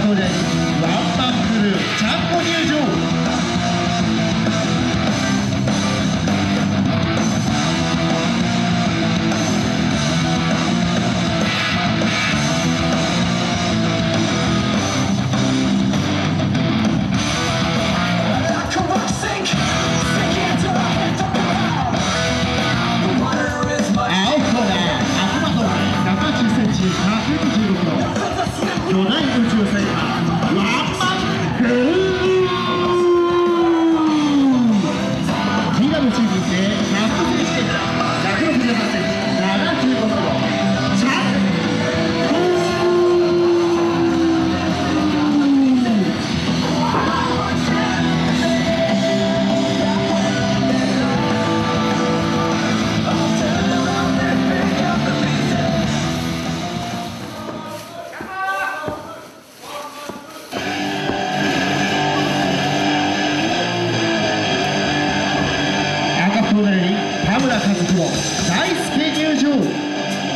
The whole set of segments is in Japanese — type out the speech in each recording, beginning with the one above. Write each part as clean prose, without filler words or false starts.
兄弟ワンマンクルーちゃんこ入場。巨大宇宙戦艦ワンマンクルーギガのチームで100選手権168センチ75キロチャン田村和久大輔入場。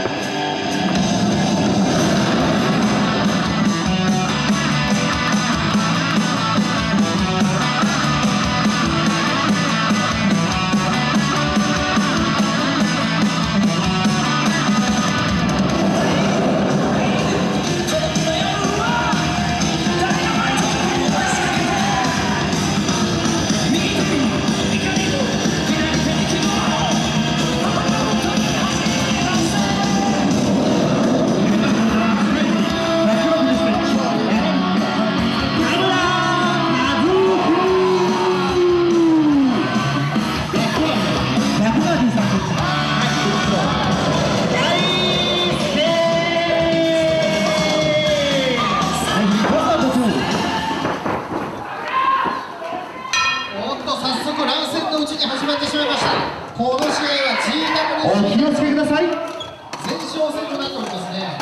始まってしまいました。この試合は GWC お気をつけください。前哨戦となっておりますね。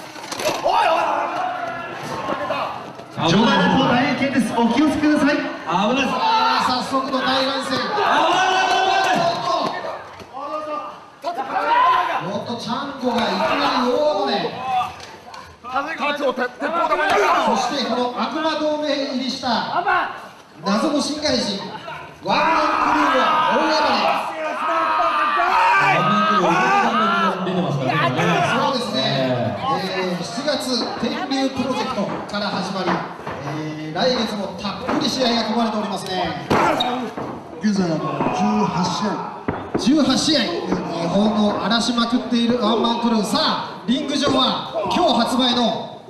場内レポ大変です。お気をつけください。危ないです。早速の大乱戦。おっとちゃんこがいきなり大暴れ。そしてこの悪魔同盟入りした謎の新外人ワンマンクルーは大暴れ。そうですね、7月天竜プロジェクトから始まり、来月もたっぷり試合が組まれておりますね。 現在 18試合日本を荒らしまくっているワンマンクルー。さあリング上は今日発売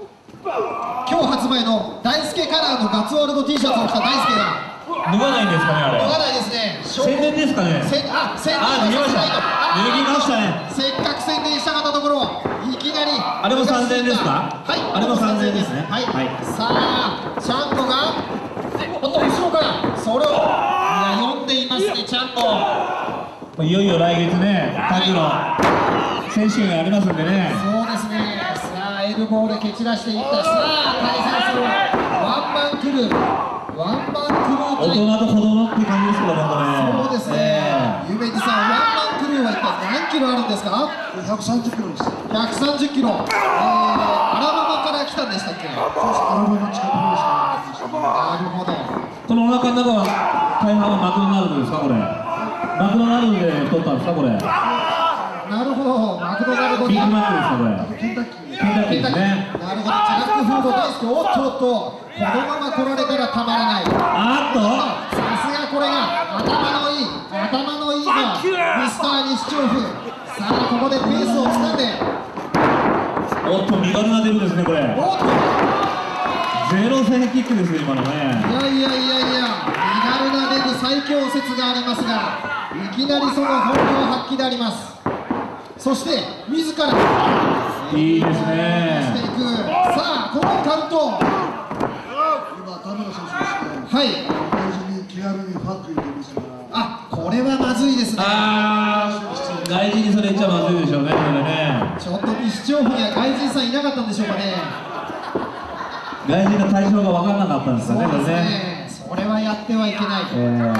の大輔カラーのガッツワールド T シャツを着た大輔が脱がないんですかね、あれ。 脱がないですね。 宣伝ですかね。 宣伝脱ぎました。脱ぎましたね。 せっかく宣伝したかったところいきなりあれも3000円ですか。 はい、 あれも3000円ですね。 はい、さあちゃんこがおっと後ろからそれを読んでいますね。ちゃんといよいよ来月ねタッグの選手権がありますんでね。 そうですね。さあエルボーで蹴散らしていった。さあ対戦するワンマンクルー大人と子供って感じですけどね。 そうですね。ゆめじさん、ワンマンクルーは一体何キロあるんですか 130キロです。 130キロ。アラバマから来たんでしたっけ。 そうです。アラバマ近くでした。 なるほど。 このお腹の中は大半はマクドナルドですか、これ。マクドナルドで取ったんですか、これ。 なるほど、マクドナルドビッグマックですか、これ。 ケンタッキー。 ケンタッキーですね。 なるほど、ジャックフード大好き。おっとおっと、このまま来られたらたまらない。 あっとさすがこれが頭のいいのミスター西調布。さあここでペースをつかんで、 おっと身軽なデブですね、これ。 おっとゼロ戦キックですね、今のね。 いや身軽なデブ最強説がありますが、いきなりその本領発揮であります。そして自らいいですね。 していく。さあこのカウント、 今田村選手ですね。 はい、 大事に気軽にファック入れますから。 あ、これはまずいですね。 外人にそれ言っちゃまずいでしょうね、これね。 ちょっと西調布には外人さんいなかったんでしょうかね。 外人の対象が分からなかったんですかね、これね。 それはやってはいけない。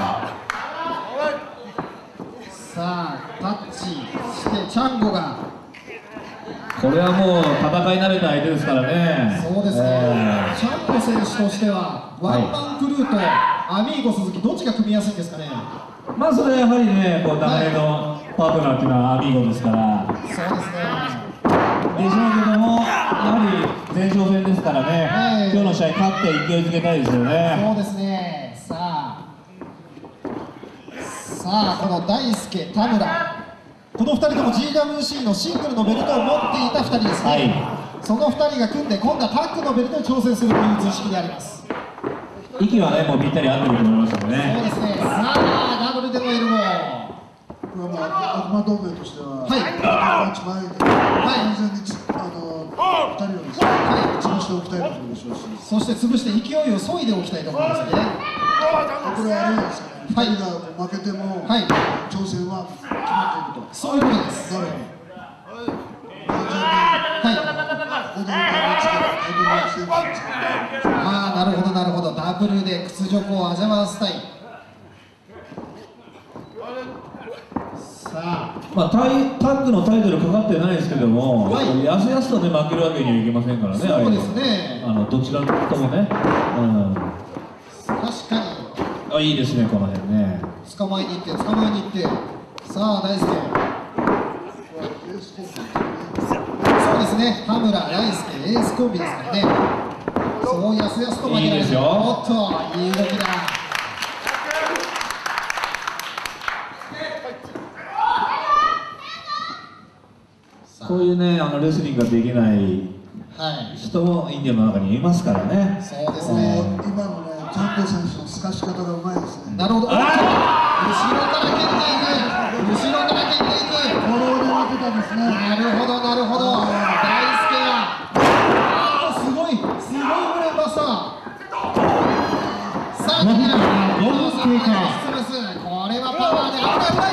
さあタッチしてチャンゴが、 これはもう戦い慣れた相手ですからね。 そうですね。チャンゴ野選手としてはワンマンクルーとアミーゴ鈴木どっちが組みやすいんですかね。 まあそれはやはりね、こう長年のパートナーっていうのはアミーゴですから。 そうですね。 でしょうけども、やはり前哨戦ですからね、今日の試合勝って勢いづけたいですよね。 そうですね。さあこの大輔、田村、この2人とも GWC のシングルのベルトを持っていた2人ですね、はい、その2人が組んで今度はタッグのベルトに挑戦するという図式であります。 息はね、もうぴったり合ってると思いますよね。 そうですね。さあダブルでのエルボー、 これは悪魔同盟としては、 はい、 マッチ前で完全に2人をですね、潰しておきたいところでしょうし、 そして潰して勢いを削いでおきたいところですね。 これはあれですかね、2人が負けても、はい、挑戦は決まっていると、 そういうことです。 なるほど。完全に、はい、踊りがつける、 ああ、なるほどなるほど、ダブルで屈辱を味わわせたい。さあ、 まあ、タッグのタイトルかかってないですけども、はい、やすやすとね負けるわけにはいけませんからね。 そうですね。 どちらともね、 確かに。 いいですね、この辺ね。 捕まえに行って捕まえに行って、さあ大輔、そうですね、田村、大輔、エースコンビですからね。そうやすやすと負けられる。 いいですよ。 おっと、いい動きだ。 こういうね、レスリングができない人もインディアンの中にいますからね。 そうですね。 今のね、ジャンボ選手の透かし方がうまいですね。 なるほど。後ろから蹴っていく。後ろから蹴っていく。 フォローで見てたんですね。 なるほどなるほど。大輔が。すごいブレーバスター。さあ、これはパワーで危ない。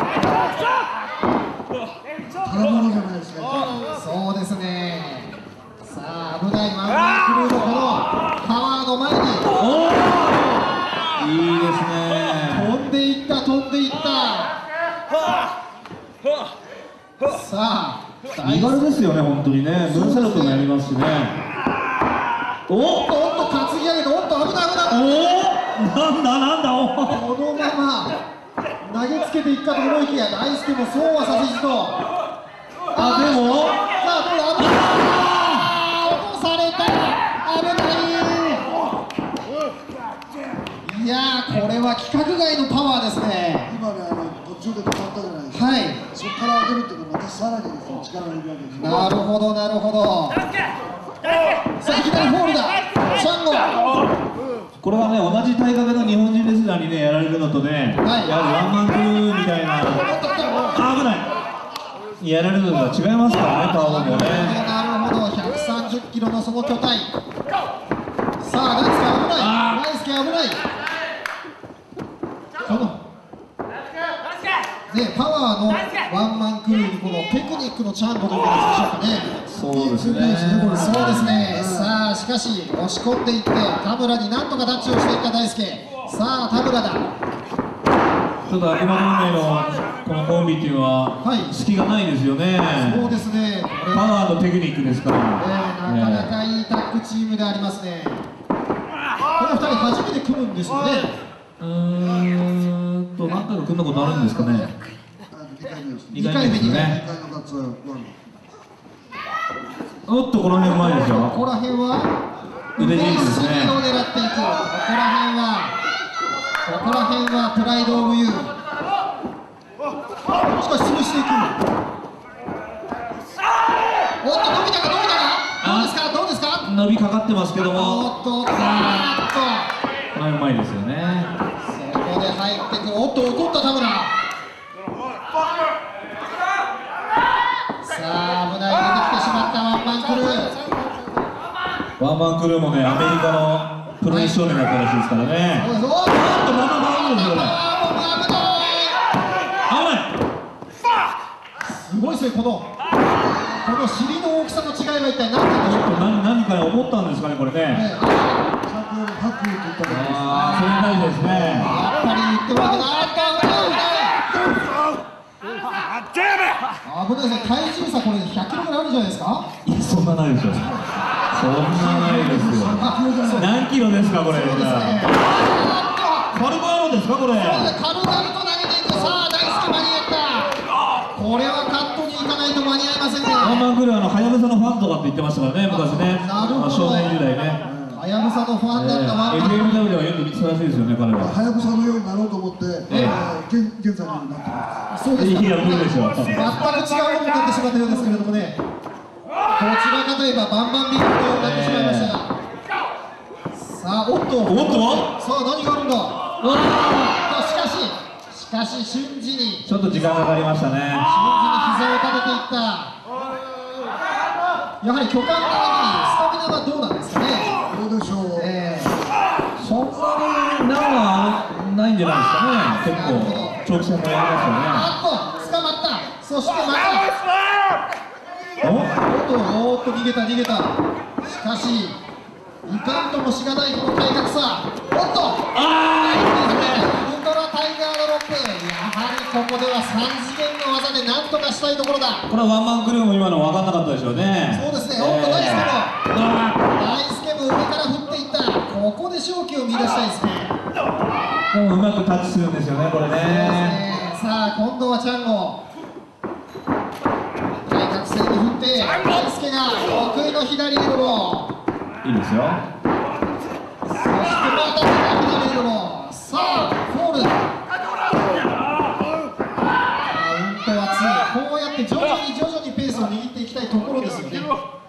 ただものじゃないですね。 そうですね。さあ危ないワンマンクルーのこのパワーの前に。 いいですね。 飛んでいった。さあ身軽ですよね、本当にね。ムーンサルトもやりますしね。 おっと担ぎ上げて、おっと危ない。 なんだこのまま投げつけていったと思いきや、大輔もそうはさせじと。 でもさあどうだ、落とされた、危ない。いやー、これは規格外のパワーですね。 今ね、途中で止まったじゃないですか。 はい。 そこから上げるっていうのはまたさらにですね、力がいるわけです。 なるほど。さあいきなりフォールだ。シャンゴ。 これはね、同じ体格の日本人レスラーにねやられるのとね、やはりワンマンクルーみたいな、危ない、やられるのとは違いますからね、パワーもね。 なるほど、130キロのその巨体。さあ、大輔危ない。このね、パワーのワンマンクルーにこのテクニックのチャンコということでしょうかね。 そうですね。さあしかし押し込んでいって田村になんとかタッチをしていった大輔。さあ田村だ。 ちょっと悪魔同盟のこのコンビっていうのは隙がないですよね。 そうですね。 パワーのテクニックですから。 なかなかいいタッグチームでありますね。この2人初めて組むんですよね。 何回か組んだことあるんですかね。2回目ですね。おっと、この辺うまいですよ。 ここら辺は腕陣ですね。 を狙っていく。ここら辺はプライドオブユー。しかし潰していく。おっと、伸びたか。どうですか。 伸びかかってますけども。 おっと。 これうまいですよね。 そこで入ってくる。おっと、怒った田村。さあ危ない、出てきてしまったワンマンクルー。 ワンマンクルーもね、アメリカのプロレス少年だったらしいですからね。 おっと、 また回るんですよね。 すごいですね、この尻の大きさの違いは一体何なんでしょうか。 何か思ったんですかね、これね。それに対してですね。 やっぱり言ってもらってない。危ないですね、体重差これ100キロぐらいあるんじゃないですか。 いや、そんなないでしょ。 そんなないですよ。何キロですかこれ。 そうですね。 カルバーロですかこれ。 カルバルと投げていく。さあ大輔間に合った。これはカットに行かないと間に合いませんね。 ワンマンクルーははやぶさのファンとかって言ってましたからね昔ね。 なるほど。 少年時代ね。 はやぶさのファンだったワンマン。 FMW ではよく見てたらしいですよね彼は。 はやぶさのようになろうと思って現在になってます。 そうですか。 いや無理でしょ。 全く違うものになってしまったようですけれどもね。こちらかといえばバンバンビールのようになってしまいましたが。さあおっとさあ何があるんだ。しかし瞬時にちょっと時間かかりましたね。 瞬時に膝を立てていった。やはり巨漢的にスタミナはどうなんですかね。 どうでしょう。 そんなに難はないんじゃないですかね。結構長期戦もやりますよね。 あっと捕まった。そしてまたおっと逃げた。しかしいかんともしがないこの体格差。おっとウルトラタイガードロップ。やはりここでは3次元の技で何とかしたいところだ。 これはワンマンクルーも今の分かんなかったでしょうね。 そうですね。おっと大輔も上から振っていった。ここで勝機を見出したいですね。 でもうまくタッチするんですよねこれね。 さあ今度はチャンゴ対角線に振って大輔が得意の左エルボー。 いいですよ。 そしてまた左エルボー。さあフォール。熱い。こうやって徐々にペースを握っていきたいところですよね。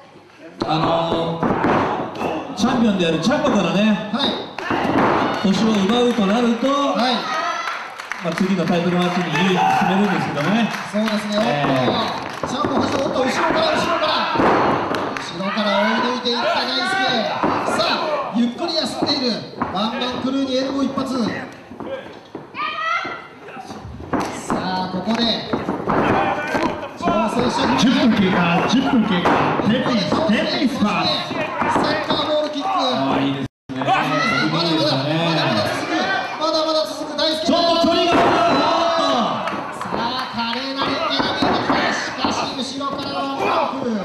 チャンピオンであるチャンゴからね、星を奪うとなると、次のタイトルマッチに有利に進めるんですけどね。 そうですね。チャンゴ橋後ろから追い抜いていった大輔。さあゆっくり休んでいるワンマンクルーにエルボー一発。さあここで挑戦者 10分経過。テニスパス。 サッカーボールキック。 いいですね。 まだ続く大輔。 ちょっと距離がさあ華麗な連携が見えてきた。しかし後ろからのブロック。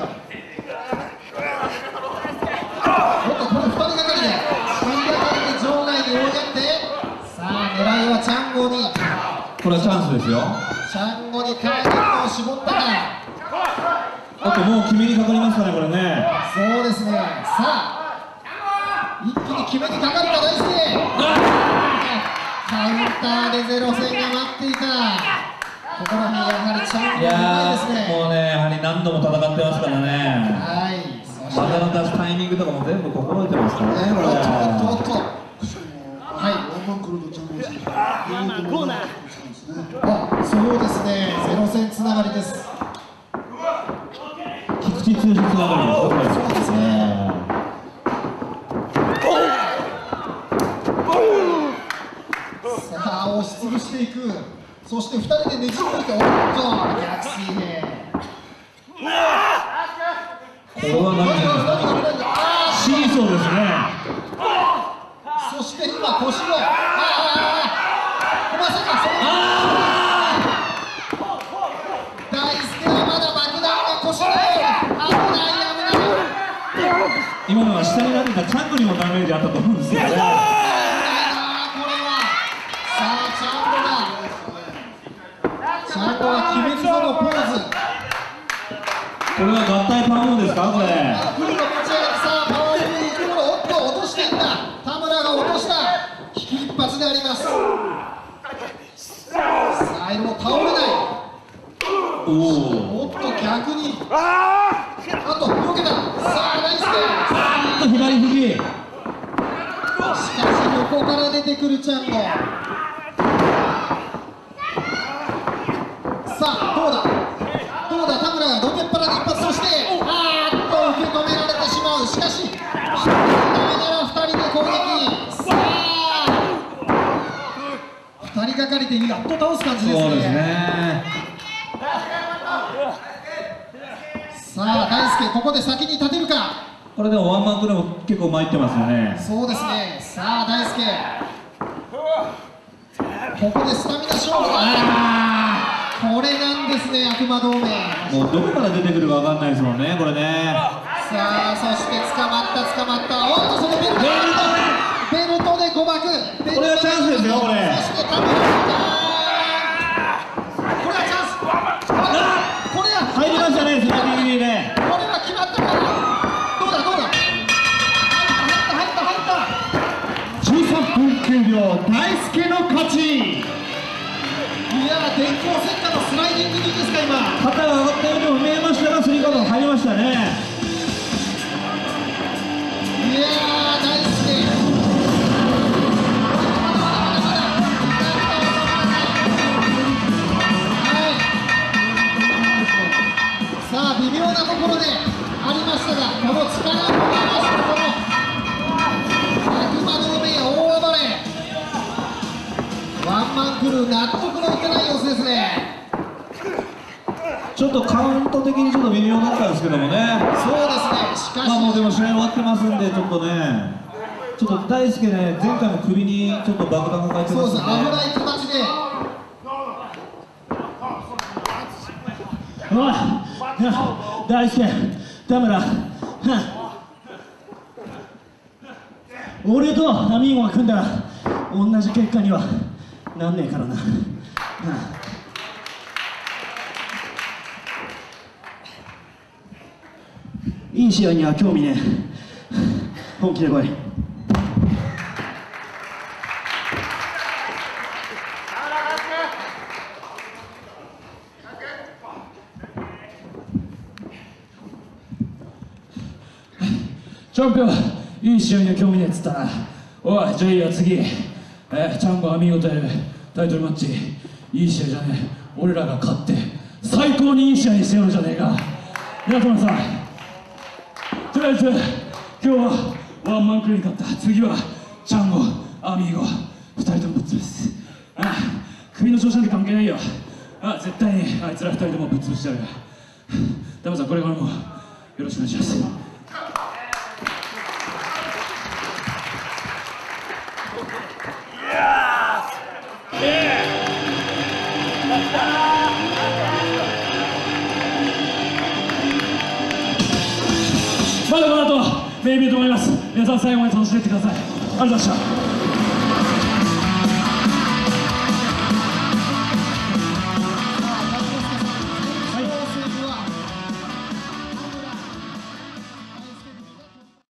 おっとこれ2人がかりで場外に追いやって。さあ狙いはチャンゴに。 これはチャンスですよ。 チャンゴにターゲットを絞ったから。 あともう決めにかかりますかねこれね。 そうですね。さあ一気に決めにかかるか大輔。カウンターでゼロ戦が待っていた。ここら辺やはりチャンゴがうまいですね。 もうねやはり何度も戦ってますからね。技の出すタイミングとかも全部心得てますからねこれ。 ワンマンクルーのチャンピオン選手そうですね。ゼロ戦つながりです。 菊池通信つながりです。 そうですね。さあ押しつぶしていく。そして2人でねじ込いて、おっと逆水平。 これは何ですか。シーソーですね。 そして今腰をまさか大輔はまだ爆弾が腰に危ない。 今のは下になってたチャンゴにもダメージあったと思うんですよね。 これはさあチャンゴが決めるぞのポーズ。 これは合体パンオンですかこれ。 フルの持ち上げてさあパワーフルに行くもの。おっと落としていった。田村が落とした。引き一発であります。さあエルも倒れない。おっと逆にあと避けた。さあナイス。 左肘。 しかし横から出てくるチャンゴ。さあどうだ田村がロケっ腹で一発。そして受け止められてしまう。しかし1人なら2人で攻撃。さあ2人がかりでやっと倒す感じですね。 そうですね。 さあ大輔ここで先に立てるか。 これでもワンマンクルーも結構参ってますよね。 そうですね。さあ大輔ここでスタミナ勝負。これなんですね悪魔同盟。 もうどこから出てくるか分かんないですもんねこれね。 さあそして捕まったおっとそのベルトで誤爆。 これはチャンスですよこれ。 そして田村これはチャンス。これは入りましたね、スライディングにね。 これは決まったかな。どうだ入った 13分9秒大輔の勝ち。 いやー電光石火のスライディングですか今。 肩が上がったようにも見えましたが、スリーカウント入りましたね。 いやー大輔さあ微妙なところでありましたが、この力を込めましたこの悪魔の目大暴れ。ワンマンクルー納得のいかない様子ですね。 ちょっとカウント的にちょっと微妙だったんですけどもね。 そうですね。しかしまあもうでも試合終わってますんで、ちょっとね、ちょっと大輔ね、前回も首にちょっと爆弾抱えてそうです。 ますんで、 危ない形で。 おい、大輔、田村、俺とアミーゴが組んだら同じ結果にはなんねえからな。いい試合には興味ねえ。本気で来い。チャンピオン、いい試合には興味ねえっつったな。おい、じゃあいいや、次。チャンゴアミーゴとやるタイトルマッチ。いい試合じゃねえ。俺らが勝って最高にいい試合にしてやるじゃねえか。皆様さん、とりあえず今日はワンマンクルに勝った。次はチャンゴアミーゴ2人ともぶっ潰す。首の調子なんて関係ないよ。絶対にあいつら2人ともぶっ潰してやる。ダムさん、これからもよろしくお願いします。まだこの後メインイベントもあります。皆さん最後まで楽しんでいってください。ありがとうございました。